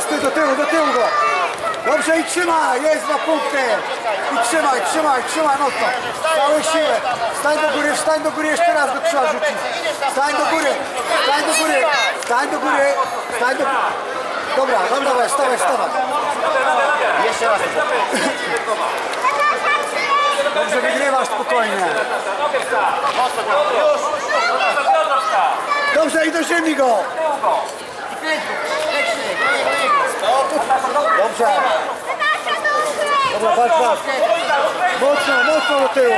ty do tyłu go. Dobrze i trzymaj, jest 2 punkty. I trzymaj mocno. Całe siłę. Wstań do góry, jeszcze raz go trzeba rzucić. Wstań do góry. Dobra, wstawaj. Jeszcze raz. Dobrze, wygrywasz spokojnie. Dobrze, i do ziemi go. Dobrze. Dobra, walcz. Mocno do tyłu.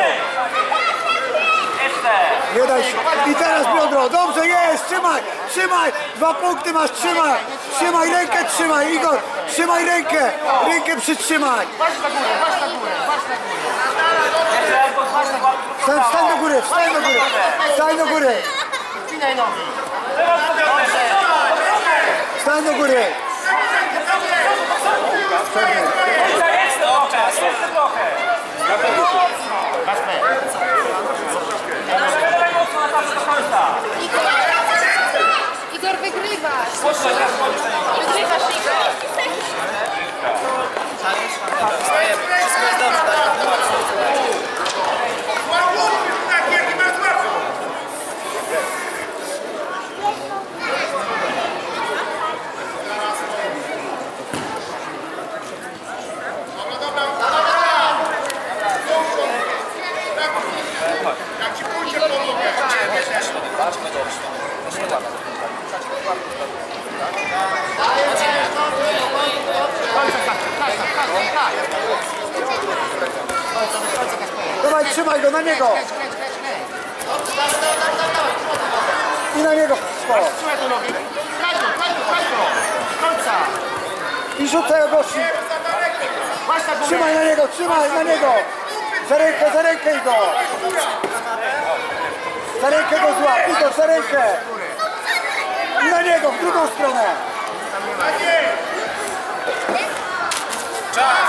Nie daj się. I teraz biodro. Dobrze, jest. Trzymaj. 2 punkty masz, trzymaj rękę, Igor. Trzymaj rękę przytrzymaj. Wstań do góry. Wstań do góry. Jeszcze trochę. Igor, wygrywasz! Wygrywasz, Igor! Wszystko jest dobrze. Jak ci pójdzie, pomogę. Dawaj, trzymaj go, na niego. I na niego. I rzucaj gości. Trzymaj na niego. Za rękę go. Za rękę go złap, Igor, za rękę. I na niego, w drugą stronę. Czas!